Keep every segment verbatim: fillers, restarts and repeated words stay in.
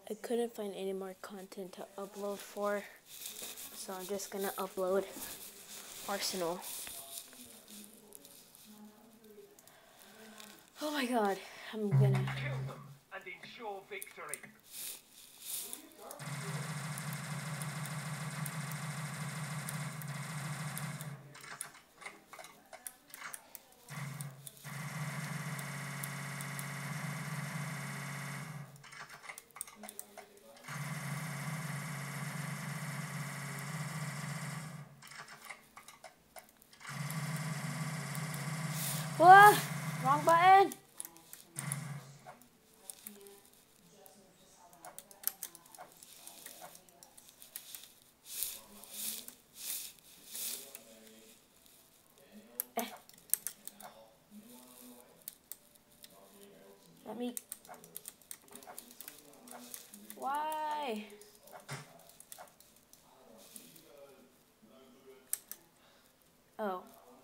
I couldn't find any more content to upload for, so I'm just gonna upload Arsenal. Oh my god, I'm gonna kill them and ensure victory. Whoa! Wrong button! Eh. Let me... Why? Oh.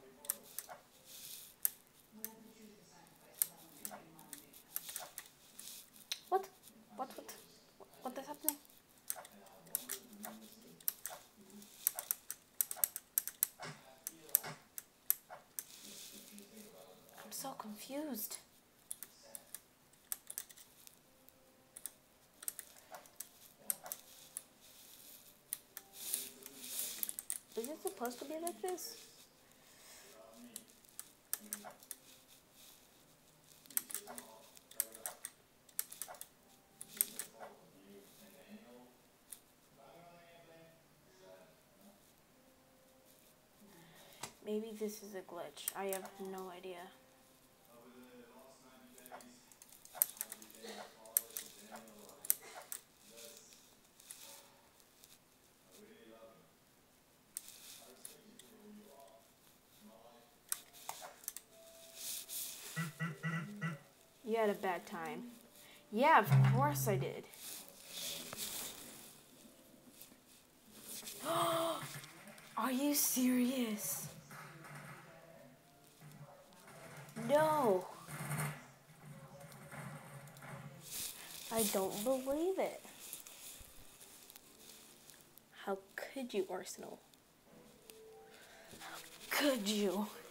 What? What? What? What is happening? I'm so confused. Is it supposed to be like this? Maybe this is a glitch. I have no idea. You had a bad time. Yeah, of course I did. Are you serious? No. I don't believe it. How could you, Arsenal? How could you?